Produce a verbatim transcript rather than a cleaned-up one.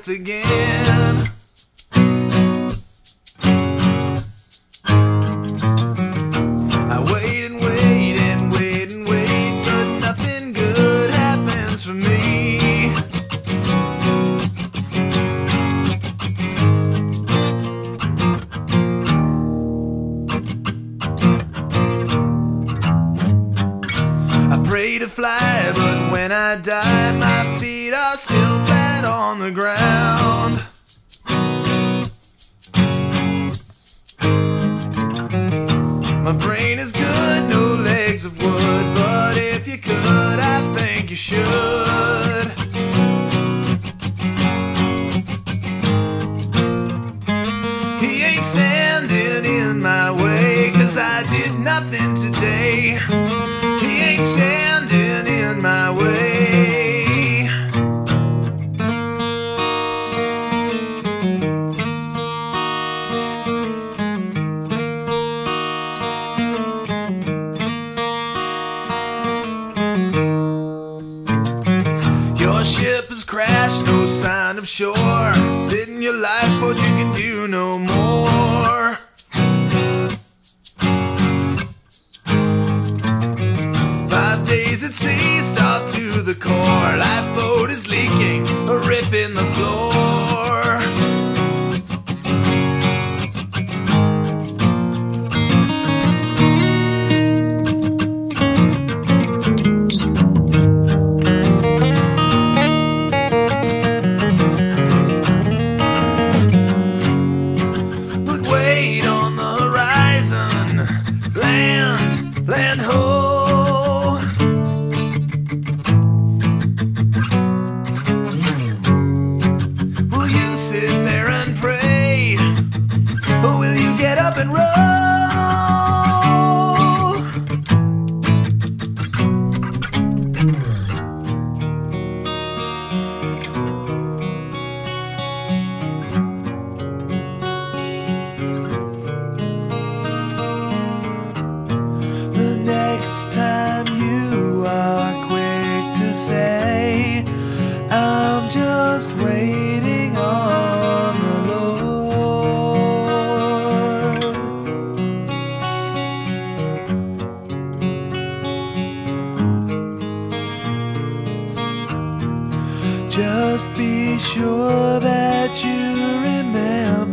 earth again. I wait and wait and wait and wait, but nothing good happens for me. I pray to fly, but when I die, my feet are still flat on the ground. My brain is good, no legs of wood, but if you could, I think you should. He ain't standing in my way, 'cause I did nothing today. He ain't standing in my way. Your ship has crashed, no sign of shore. Sit in your lifeboat, you can do no more. Five days at sea, start to the core. Lifeboat is leaking, a rip in the floor. But wait on the horizon, land, land ho. Will you sit there and pray, or will you get up and roll? The next time you are quick to say, I'm just waiting on the Lord. Just be sure that you remember